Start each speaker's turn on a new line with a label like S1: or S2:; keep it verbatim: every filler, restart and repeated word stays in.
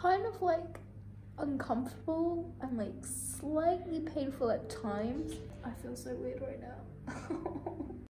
S1: kind of like uncomfortable and like slightly painful at times. I feel so weird right now.